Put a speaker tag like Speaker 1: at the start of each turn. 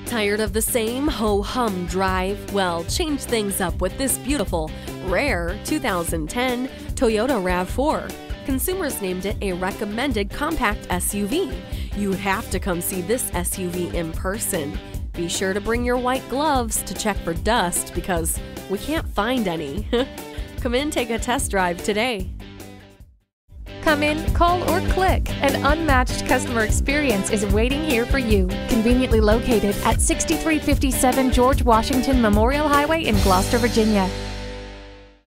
Speaker 1: Tired of the same ho-hum drive? Well, change things up with this beautiful, rare 2010 Toyota RAV4. Consumers named it a recommended compact SUV. You have to come see this SUV in person. Be sure to bring your white gloves to check for dust because we can't find any. Come in, take a test drive today.
Speaker 2: Come in, call, or click. An unmatched customer experience is waiting here for you. Conveniently located at 6357 George Washington Memorial Highway in Gloucester, Virginia.